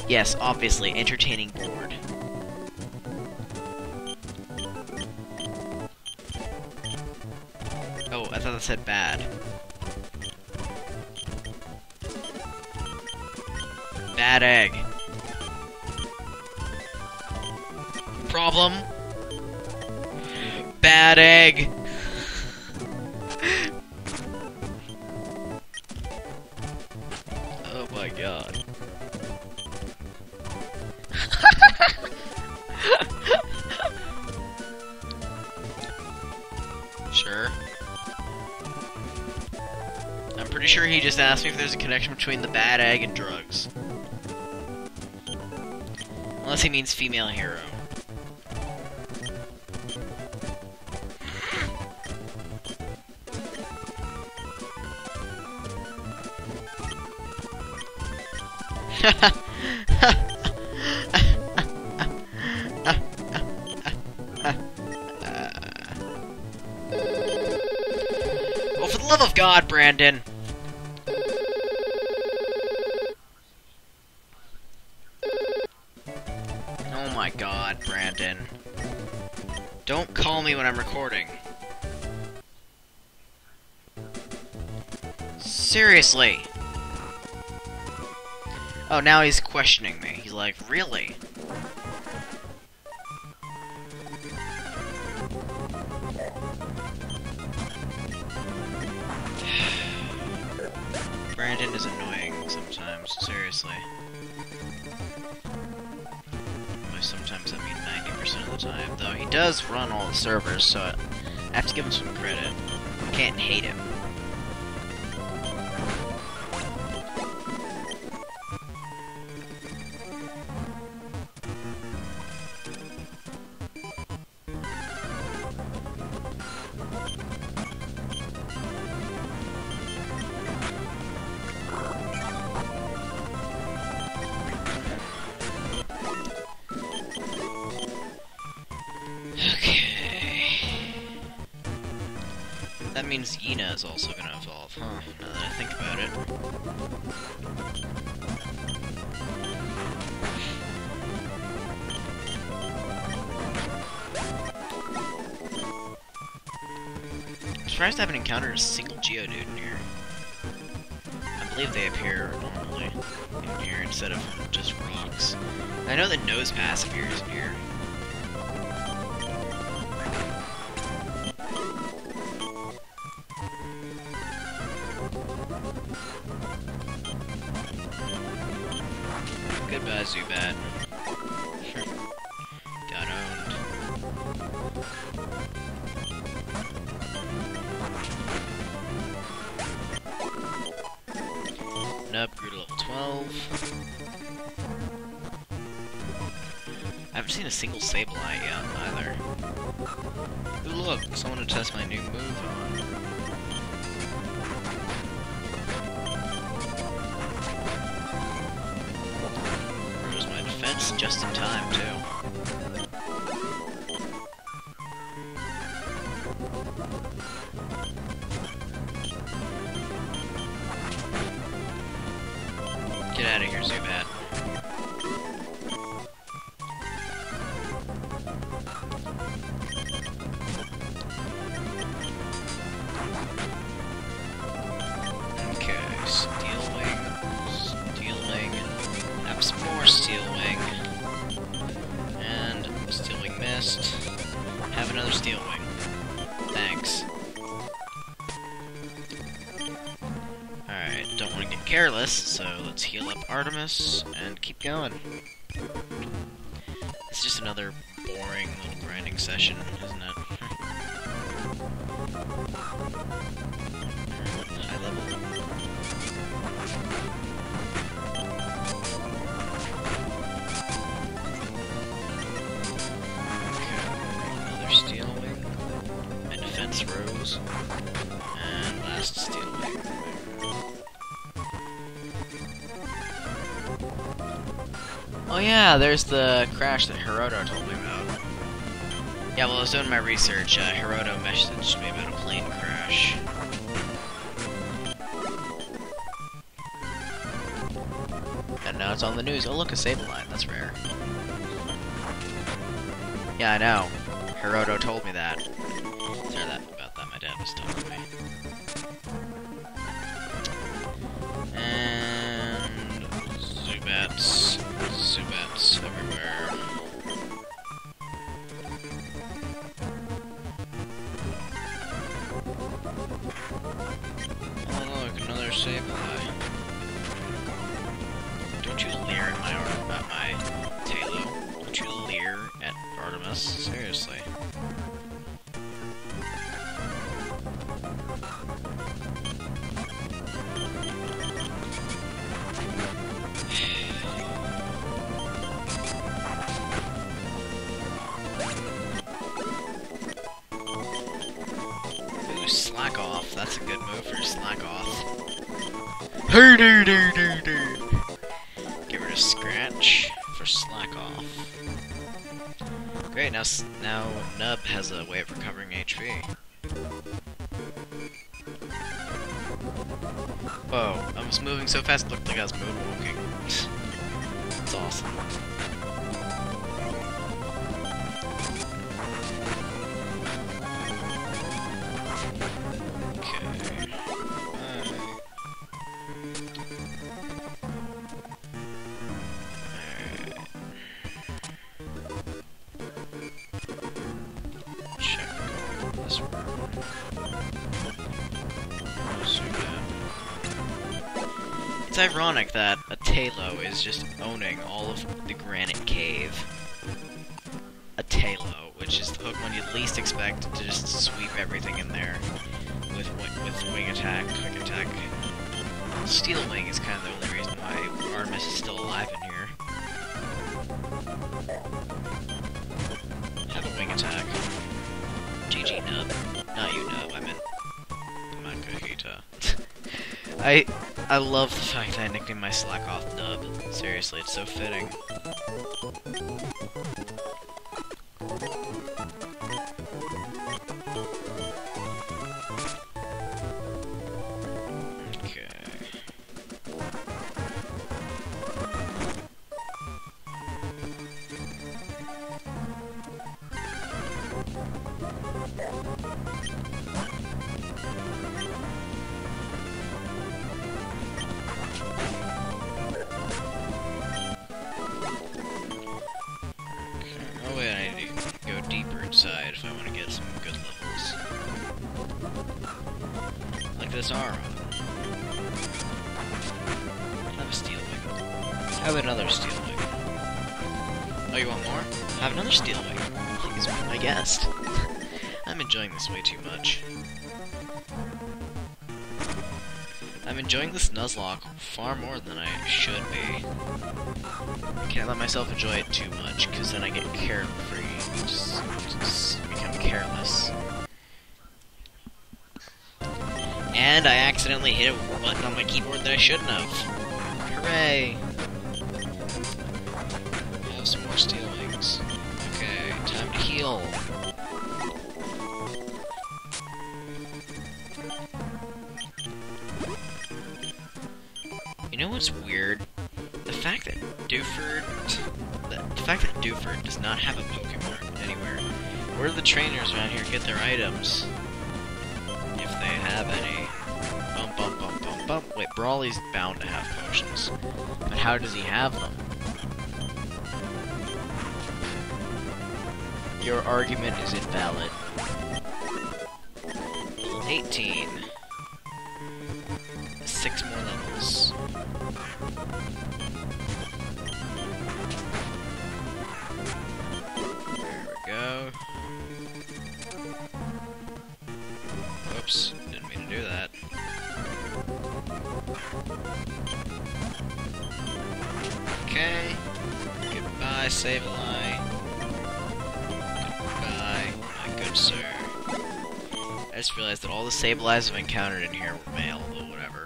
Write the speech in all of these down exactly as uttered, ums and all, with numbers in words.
Yes, obviously, entertaining bored. Oh, I thought that said bad. Bad egg. Problem? Bad egg. Oh my god. Sure. I'm pretty sure he just asked me if there's a connection between the bad egg and drugs. Unless he means female hero. Oh, for the love of God, Brandon! Oh my god, Brandon. Don't call me when I'm recording. Seriously! Oh, now he's questioning me. He's like, really? Brandon is annoying sometimes, seriously. By sometimes I mean ninety percent of the time, though he does run all the servers, so I have to give him some credit. Can't hate him. That means Yina is also gonna evolve, huh? Now that I think about it. I'm surprised I haven't encountered a single Geodude in here. I believe they appear normally in here instead of just rocks. I know the Nosepass appears in here. Goodbye, Zubat. Got owned. Nope, grew to level twelve. I haven't seen a single Sableye yet, either. Ooh, look, someone to test my new move on. Just in time, too. Get out of here, Zubat. Okay, Steel Wing, Steel Wing, have some more Steel Wing. Steel Wing missed. Have another Steel Wing. Thanks. Alright, don't want to get careless, so let's heal up Artemis and keep going. It's just another boring little grinding session, isn't it? High level. Rose, and last Steel Wing. Oh yeah, there's the crash that Hiroto told me about. Yeah, well I was doing my research, uh, Hiroto messaged me about a plane crash. And now now it's on the news. Oh look, a Sableye. That's rare. Yeah, I know. Hiroto told me that. Sorry that about that. My dad was telling me. And Zubats, Zubats everywhere. Oh look, another Sableye. Don't you leer at my at my Tailo? Don't you leer at Artemis? Seriously. Ooh, slack off. That's a good move for slack off. Hey, do, do, do, do. Get rid of Scratch for slack off. Great, now now Nub has a way of recovering H P. Whoa, I was moving so fast it looked like I was moonwalking. That's awesome. It's ironic that a Tailo is just owning all of the Granite Cave. A Tailo, which is the Pokemon you'd least expect to just sweep everything in there with with Wing Attack, Quick Attack. Steel Wing is kind of the only reason why Artemis is still alive in here. Have a Wing Attack. G G Nub. Not you, Nub, I meant Makuhita. I I love the fact that I nicknamed my Slack off Nub. Seriously, it's so fitting. Okay. Oh wait, I need to go deeper inside if I want to get some good levels. Like this Aura. Have a Steel Wing. Have another Steel Wing. Oh, you want more? Have another Steel Wing. Please be my guest. I'm enjoying this way too much. I'm enjoying this Nuzlocke far more than I should be. I can't let myself enjoy it too much, because then I get carefree. Just, just become careless. And I accidentally hit a button on my keyboard that I shouldn't have. Hooray! I have some more Steel Wings. Okay, time to heal. You know what's weird? The fact that Dewford... The, the fact that Dewford does not have a Pokemon anywhere. Where do the trainers around here get their items? If they have any. Bump, bump, bump, bump, bump. Wait, Brawly's bound to have potions. But how does he have them? Your argument is invalid. eighteen. Six more levels. There we go. Oops, didn't mean to do that. Okay. Goodbye, Sableye. Goodbye, my good sir. I just realized that all the Sableyes I've encountered in here were male, but whatever.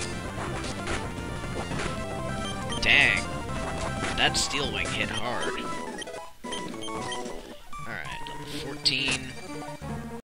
Dang. That Steel Wing hit hard.